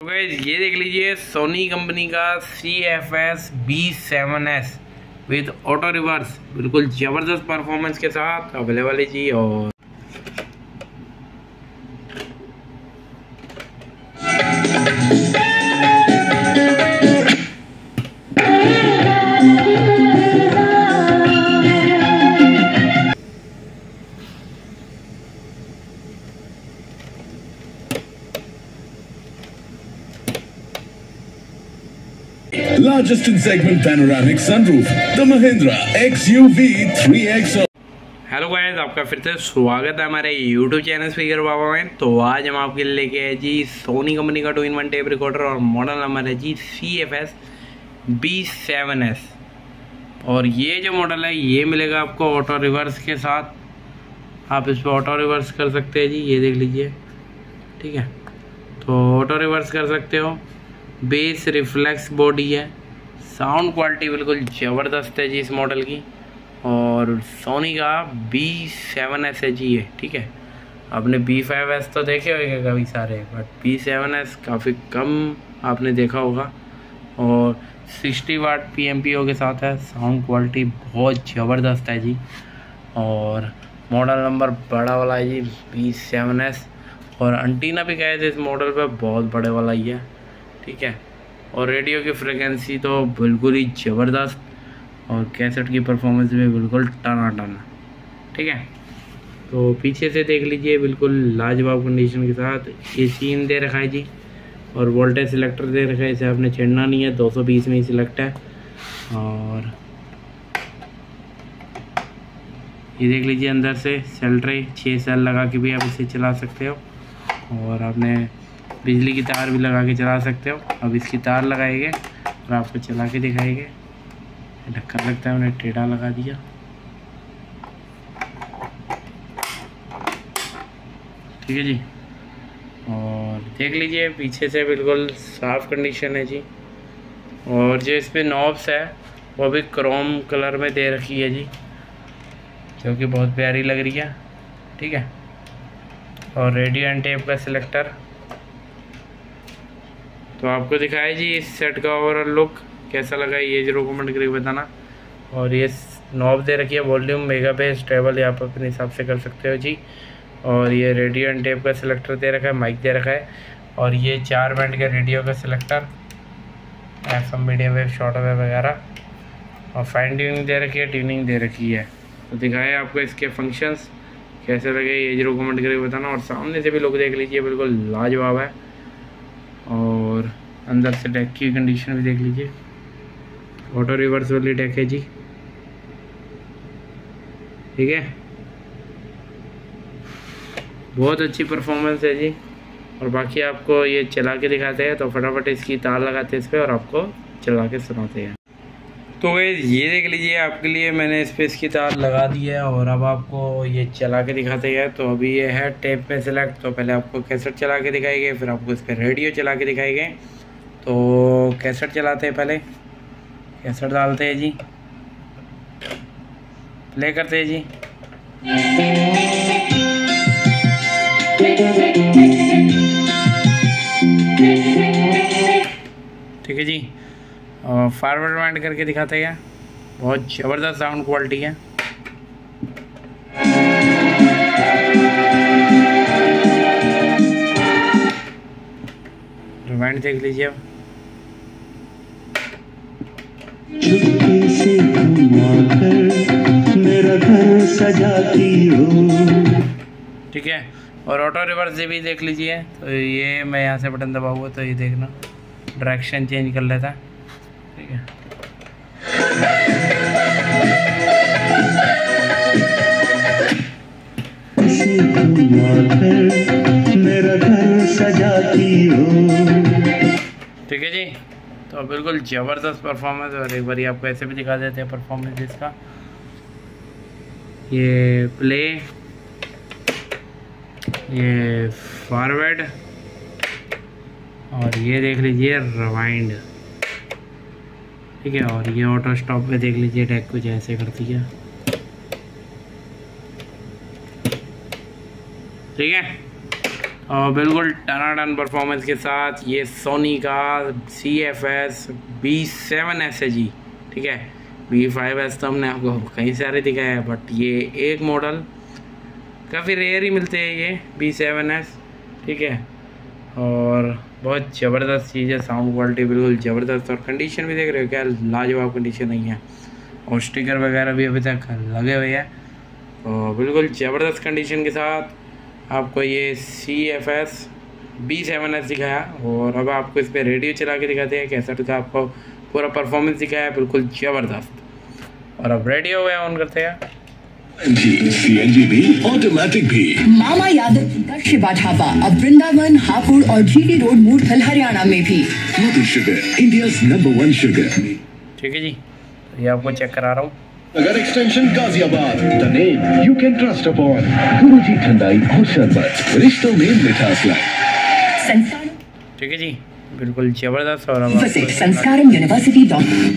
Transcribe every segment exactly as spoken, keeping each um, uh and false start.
तो गाइस ये देख लीजिए सोनी कंपनी का C F S B seven S with auto reverse, बिल्कुल ज़बरदस्त परफॉर्मेंस के साथ अवेलेबल है जी। और Largest in segment panoramic sunroof, the Mahindra X U V three X. Hello guys, आपका फिर से स्वागत है हमारे यूट्यूब चैनल स्पीकर बाबा में। तो आज हम आपके लिए लेके आए जी सोनी कंपनी का two in one tape recorder और मॉडल नंबर है जी C F S B seven S. और ये जो मॉडल है ये मिलेगा आपको ऑटो रिवर्स के साथ। आप इस पर ऑटो रिवर्स कर सकते हैं जी, ये देख लीजिए, ठीक है। तो ऑटो रिवर्स कर सकते हो। बेस रिफ्लेक्स बॉडी है, साउंड क्वालिटी बिल्कुल ज़बरदस्त है जी इस मॉडल की। और सोनी का बी सेवन एस है जी ये, ठीक है। आपने बी फाइव एस तो देखे होंगे कभी सारे, बट बी सेवन एस काफ़ी कम आपने देखा होगा। और sixty watt P M P O के साथ है। साउंड क्वालिटी बहुत ज़बरदस्त है जी। और मॉडल नंबर बड़ा वाला है जी बी सेवन एस। और एंटीना भी गए थे इस मॉडल पे, बहुत बड़े वाला ही है, ठीक है। और रेडियो की फ्रिक्वेंसी तो बिल्कुल ही ज़बरदस्त, और कैसेट की परफॉर्मेंस भी बिल्कुल टनाटन, ठीक है। तो पीछे से देख लीजिए, बिल्कुल लाजवाब कंडीशन के साथ ए सी दे रखा है जी। और वोल्टेज सिलेक्टर दे रखा है, इसे आपने छेड़ना नहीं है, दो सौ बीस में ही सिलेक्ट है। और ये देख लीजिए अंदर से सेल ट्रे, छः सेल लगा के भी आप इसे चला सकते हो। और आपने बिजली की तार भी लगा के चला सकते हो। अब इसकी तार लगाएंगे और आपको चला के दिखाएंगे। ढक्कन लगता है, उन्हें टेढ़ा लगा दिया, ठीक है जी। और देख लीजिए पीछे से बिल्कुल साफ़ कंडीशन है जी। और जो इस पर नॉब्स है वो भी क्रोम कलर में दे रखी है जी, जो कि बहुत प्यारी लग रही है, ठीक है। और रेडियो एंड टेप का सिलेक्टर। तो आपको दिखाया जी इस सेट का ओवरऑल लुक कैसा लगा, ये जरूर कमेंट करके बताना। और ये नॉब दे रखी है, वॉल्यूम, मेगा बेस, ट्रेबल, ये आप अपने हिसाब से कर सकते हो जी। और ये रेडियो एंड टेप का सिलेक्टर दे रखा है, माइक दे रखा है। और ये चार बैंड का रेडियो का selector, F M, medium wave, short wave वगैरह। और फाइन ट्यूनिंग दे रखी है, ट्यूनिंग दे रखी है। तो दिखाया आपको इसके फंक्शंस कैसे लगे, ये जरूर कमेंट करके बताना। और सामने से भी लोग देख लीजिए, बिल्कुल लाजवाब है। और अंदर से डेक की कंडीशन भी देख लीजिए, ऑटो रिवर्स वाली डेक है जी, ठीक है। बहुत अच्छी परफॉर्मेंस है जी। और बाकी आपको ये चला के दिखाते हैं, तो फटाफट इसकी तार लगाते हैं इस पर और आपको चला के सुनाते हैं। तो गाइस ये देख लीजिए, आपके लिए मैंने इस पर इसकी तार लगा दी है। और अब आपको ये चला के दिखाते हैं। तो अभी ये है टेप में सिलेक्ट। तो पहले आपको कैसेट चला के दिखाएंगे, फिर आपको इस पर रेडियो चला के दिखाएंगे। तो कैसेट चलाते हैं, पहले कैसेट डालते हैं जी, प्ले करते हैं जी। ठीक है जी। और फॉरवर्ड वाइंड करके दिखाते हैं, बहुत ज़बरदस्त साउंड क्वालिटी है। रिवाइंड देख लीजिए अब। मेरा घर सजाती हो, ठीक है। और ऑटो रिवर्स से भी देख लीजिए। तो ये मैं यहाँ से बटन दबाऊंगा तो ये देखना डायरेक्शन चेंज कर लेता है, ठीक है। मेरा घर सजाती हो, ठीक है जी। तो बिल्कुल ज़बरदस्त परफॉर्मेंस। और एक बार आपको ऐसे भी दिखा देते हैं परफॉर्मेंस इसका। ये प्ले, ये फॉरवर्ड, और ये देख लीजिए रिवाइंड, ठीक है। और ये ऑटो स्टॉप पे देख लीजिए डेक कुछ ऐसे करती है, ठीक है। और बिल्कुल टनाटन परफॉर्मेंस के साथ ये सोनी का C F S B seven S है जी। ठीक है, बी फाइव एस तो हमने आपको कई सारे दिखाए हैं, बट ये एक मॉडल काफ़ी रेयर ही मिलते हैं ये बी सेवन एस। ठीक है, और बहुत ज़बरदस्त चीज़ है, साउंड क्वालिटी बिल्कुल ज़बरदस्त, और कंडीशन भी देख रहे हो क्या लाजवाब कंडीशन नहीं है, और स्टिकर वगैरह भी अभी तक लगे हुए हैं, और बिल्कुल ज़बरदस्त कंडीशन के साथ आपको ये C F S B seven S दिखाया। और अब आपको इस पर रेडियो चला के दिखाते हैं, कैसेट का आपको पूरा परफॉर्मेंस दिखाया है बिल्कुल ज़बरदस्त। और अब रेडियो है ऑन करते हैं, सी एन जी भी ऑटोमेटिक भी। मामा यादव जी का शिवा ढाबा अब वृंदावन, हापुड़ और जीटी रोड, मूर्थल, हरियाणा में भी। Madhur sugar, India's number one sugar. ठीक है जी, ये आपको चेक करा रहा हूँ। अगर extension Ghaziabad, the name you can trust upon. Guruji ठंडाई और शरबत, रिश्तों में मिठास लाए। संस्कार। ठीक है जी, बिल्कुल जबरदस्त। और अब visit Sanskaram university dot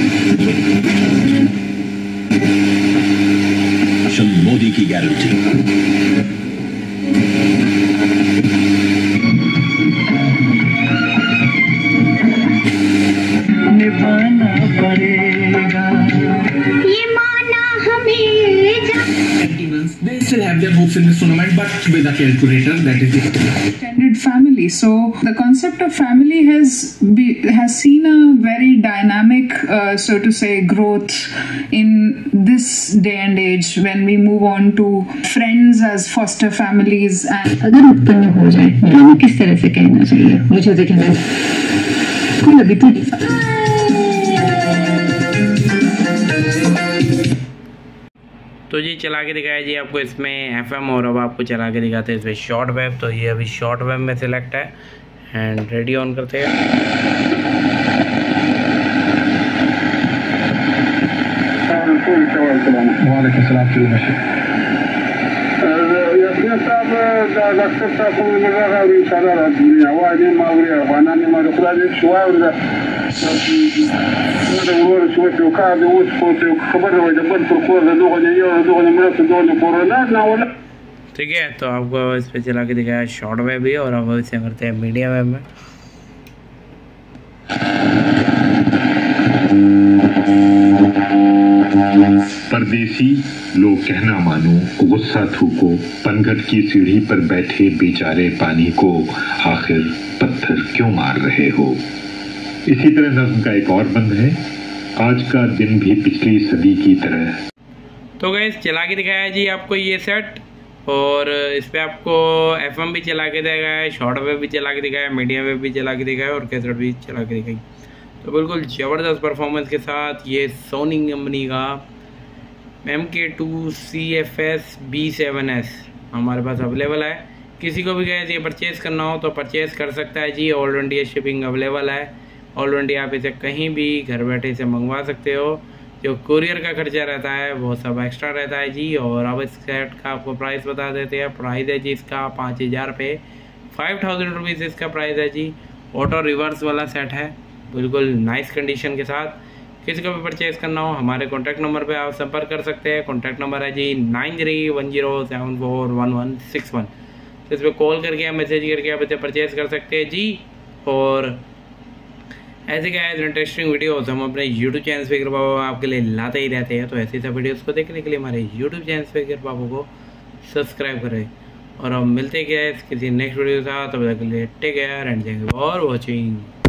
Modi की गारंटी। निभाना पड़ेगा ये माना हमें। They still have their hopes in this tournament, but with a calculator, that is it. Extended family. So the concept of family has be, has seen a very dynamic, uh, so to say, growth in this day and age when we move on to friends as foster families. And अगर उत्पन्न हो जाए drama किस तरह से कहना चाहिए, मुझे तो कहना कोई अभी तो तो जी चला के दिखाया जी आपको इसमें एफएम, और अब आपको चला के दिखाते हैं इसमें शॉर्ट वेव। तो ये अभी शॉर्ट वेव में सिलेक्ट है, एंड रेडियो ऑन करते हैं। ठीक है, तो आपको इस पे चला के दिखाया शॉर्ट वेव भी, और अब इसे करते हैं मीडियम वेव में। परदेसी लोग कहना मानो, गुस्सा थूको, पनघट की सीढ़ी पर बैठे बेचारे पानी को, आखिर पत्थर क्यों मार रहे हो। इसी तरह नज्म का एक और बंद है, आज का दिन भी पिछली सदी की तरह। तो गाइस चला के दिखाया जी आपको ये सेट, और इस पे आपको एफएम भी चला के दिखाया है, शॉर्ट वेव भी चला के दिखाया है, मीडियम वेव भी चला के दिखाया है, और कैसेट भी चला के दिखाई। तो बिल्कुल ज़बरदस्त परफॉर्मेंस के साथ ये सोनी कंपनी का M K two C F S B seven S हमारे पास अवेलेबल है। किसी को भी गैस ये परचेज़ करना हो तो परचेज़ कर सकता है जी। ऑल इंडिया शिपिंग अवेलेबल है, ऑल इंडिया आप इसे कहीं भी घर बैठे इसे मंगवा सकते हो। जो कुरियर का खर्चा रहता है वो सब एक्स्ट्रा रहता है जी। और अब इस सेट का आपको प्राइस बता देते हैं। प्राइस है जी इसका पाँच हज़ार रुपये, फाइव थाउजेंड रुपीज़ इसका प्राइस है जी। ऑटो रिवर्स वाला सेट है, बिल्कुल नाइस कंडीशन के साथ। किसी को भी परचेज़ करना हो हमारे कॉन्टैक्ट नंबर पे आप संपर्क कर सकते हैं। कॉन्टैक्ट नंबर है जी nine three one zero seven four one one six one. तो इस पर कॉल करके या मैसेज करके आप इसे परचेज़ कर सकते हैं जी। और ऐसे क्या है इंटरेस्टिंग वीडियोस हम अपने यूट्यूब चैनल स्पीकर बाबा आपके लिए लाते ही रहते हैं। तो ऐसे सब वीडियोस को देखने के लिए हमारे यूट्यूब चैनल स्पीकर बाबा को सब्सक्राइब करें। और हम मिलते क्या है किसी नेक्स्ट वीडियो के साथ, तब तक के लिए take care and thank you for watching.